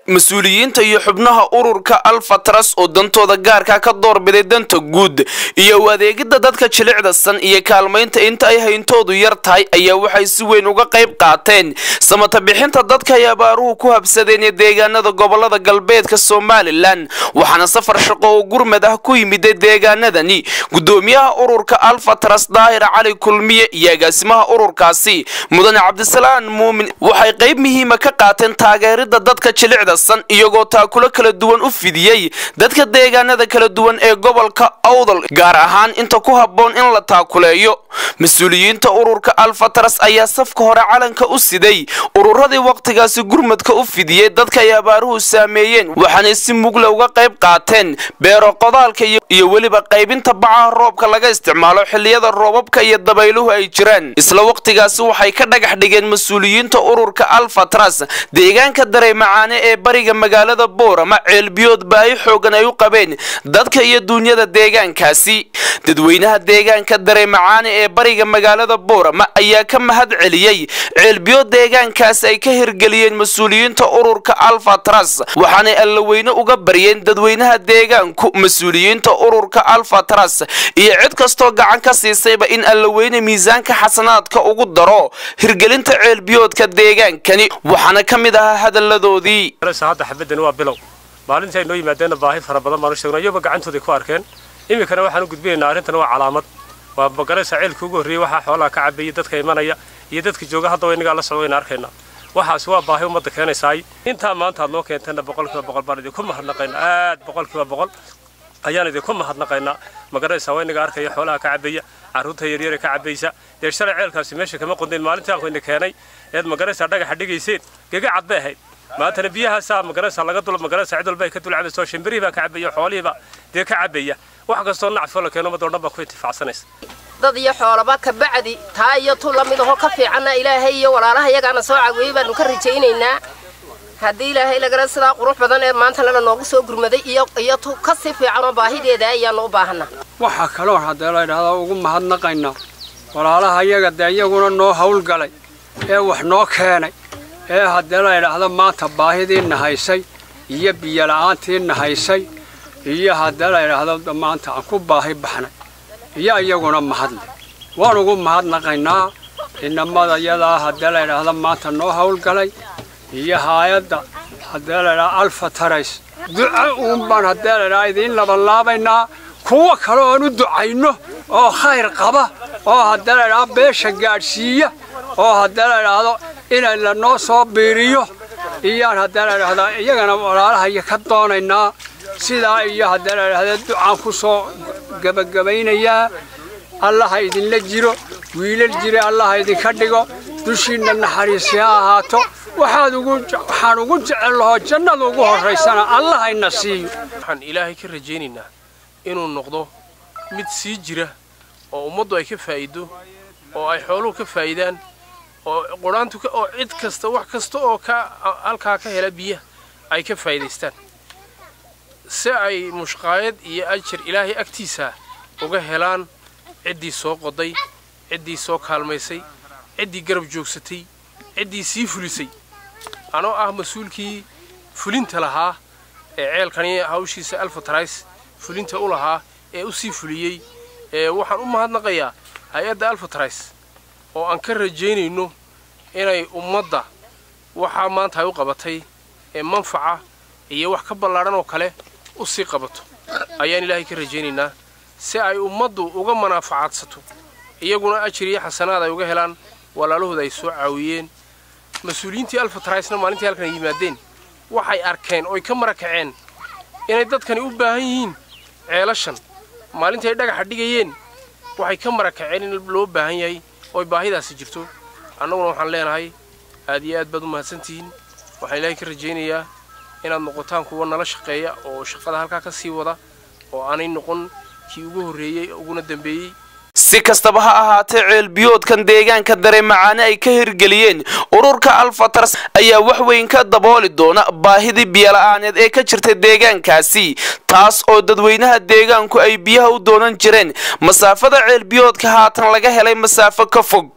mas-uuliyiinta iyo xubnaha ururka Alfatras oo dantooda gaarka ka doorbiday danta guud iyo adeegida dadka jilicdasan iyo kaalmaynta inta ay hayntoodu yar tahay ayaa waxay si weyn uga qayb qaateen samata bixinta dadka ay abaaruhu ku habsadeen ee deegaanada gobolada galbeedka Soomaaliland waxaana safar shaqo oo gurmad ah ku yimid deegaanadani gudoomiyaha ururka Alfatras Daahir Cali Kulmiye iyo agaasimaha ururkaasi Mudane Cabdisalaam Muumin waxay qayb muhiim ah ka qaateen taageerada dadka jilicdasan iyagoo taakula kala duwan u fidiyay dadka deegaanada kala duwan ee gobolka Awdal gaar ahaan inta ku haboon in la taakuleeyo mas'uuliyiinta ururka Alfatras ayaa safka hore calanka u siday ururadii waqtigaasi gurmadka u fidiyay dadka ay abaaruhu saameeyeen waxaana si mugla uga qayb qaateen beero qodaalka iyo waliba qaybinta bacaha roobka laga isticmaalo xilliyada roobabka iyo dabayluhu ay jiraan isla waqtigaasi waxay ka dhagax dhigeen mas'uuliyiinta ururka Alfatras deegaanka Dareemacaane ee bariga magaalada Boorama ceelbiyood baahi xoogan ay u qabeen dadka iyo dunyada deegaankaasi dadweynaha deegaanka Dareemacaane ee bariga magaalada Boorama ayaa ka mahad celiyay ceelbiyood deegaankaas ay ka hirgeliyeen mas'uuliyiinta ururka Alfatras waxaana alla weyne uga bariyeen dadweynaha deegaanku mas'uuliyiinta ururka Alfatras iyo cid kasto gacan ka siisayba in alla weyne miisaanka xasanaadka ugu daro hirgelinta ceelbiyoodka deegaankani waxaana kamid ah hadaladoodii saada xabadan waa bilow maalintii noo yimaadeen baahi fara badan baan sheegnay iyaga gacantooda ku arkeen imikana waxaan u gudbinaynaa arrintan waa calaamad waa bagaraysa ceelka ugu horeeyay waxa xoolaha ka cabeeyay dadka imanaya iyo dadka jooga hadda way inaga la socdeen arkayna waxaas waa baahi umada keenaysay inta maanta aad noo keentana boqolkiiba baan idin ku mahadnaqayna aad boqolkiiba ayaan idin ku mahadnaqayna magaraysa way inaga arkaya xoolaha ka cabeeya caruurta yaryar ka cabeeysa ee sharci ceelkaasi meesha kama qodin maalintii aan ku keenay eed magaraysa dhagax dhigayseen gaga cad bay ahayd maanta biyaha saa magaraysa laga dul magaraysa cid walba ay ka dul cabayso shimbirihi baa ka cabeeya xoolihiiba dee ka cabeeya wax kasto nacfo la keeno madoo dhanba ku intifacsanaysa dad iyo xoolaba ka bacdi taa iyo tu la mid ah ka fiicana ilaahay iyo walaalaha iyagana soo caawiyay baan ka rajaynaynaa hadii ilaahay laga sida qurux badan ee maanta lana noogu soo gurmaday iyo tu ka si fiican oo baahideeda ayaan u baahanaa waxa kale oo hadda la yiraahdo ugu mahadnaqayna walaalaha iyaga iyaguna noo hawl galay ee wax noo keenay ee hadda la yiraahdo maanta baahideena haysay iyo biyo la'aanteena haysay iyo hadda la yiraahdo maanta aan ku baahi baxnay iyo iyaguna mahadle waan ugu mahadnaqaynaa inamada yada hadda la yiraahdo maanta noo hawl galay iyo hay'adda hadda la yiraahdo Alfatras duca baan hadda la yiraahdo idin laabaynaa kuwa kale oo u ducayno oo khayr qaba oo hadda la yiraahdo beesha gaarsiiya oo hadda la yiraahdo in la noo soo biiriyo iyo hadda la yiraahdo iyagana walaalaha iyo ka doonaynaa sida iyo hadda la yiraahdo ducaan ku soo gabagabaynaya Allah idin la jiro wiilal jira Allah idin ka dhigo dushiina naxariis ahaato waxaan ugu jecelahay jannada ugu horeysana Allah ina siiyo waxaan ilaahay ka rajaynaynaa inuu noqdo mid sii jira oo ummaddu ay ka faa'iido oo ay xooluhu ka faa'iidaan oo quraantu oo cid kasta wax kasta oo ka halka ka hela biyo ay ka faa'iideystaan si ay mushqaayad iyo ajir ilaahay agtiisa uga helaan ciddii soo qoday ciddii soo kaalmaysay ciddii garab joogsatay ciddii sii fulisay anoo ah mas'uulkii fulinta lahaa ee ceelkani hawshiisa Alfatras fulinta u lahaa ee u sii fuliyay waxaan u mahadnaqayaa hay'adda Alfatras oo aan ka rajaynayno inay ummadda waxa maanta ay u qabatay ee manfaca iyo wax ka ballaaran oo kale u sii qabato ayaan ilaahay ka rajaynaynaa si ay ummaddu uga manfaacadsato iyaguna ajir iyo xasanaad ay uga helaan walaalahooda ay soo caawiyeen mas'uuliyiintii Alfatrasna maalintii halkan yimaadeen waxay arkeen oo ay ka marakaceen inay dadkani u baahan yihiin ceelashan maalintii ay dhagax dhigayeen waxay ka marakaceen in loo baahan yahay oo baahidaasi jirto annaguna waxaan leenahay aad iyo aad baad u mahadsantihiin waxaan ilaahay ka rajaynayaa inaad noqotaan kuwa nala shaqeeya oo shaqada halka ka sii wada oo aanay noqon kii ugu horeeyay uguna dambeeyay si kastaba ha ahaatee ceelbiyoodkan deegaanka Dareemacaane ay ka hirgeliyeen ururka Alfatras ayaa wax weyn ka dabooli doona baahidii biyo la'aaneed ee ka jirtay deegaankaasi taas oo dadweynaha deegaanku ay biyaha u doonan jireen masaafada ceelbiyoodka haatan laga helay masaafo ka fog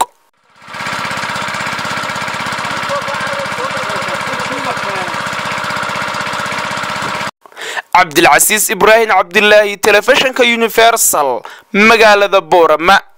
cabdilcasiis ibraahim cabdilaahi telefishinka universal magaalada Boorama.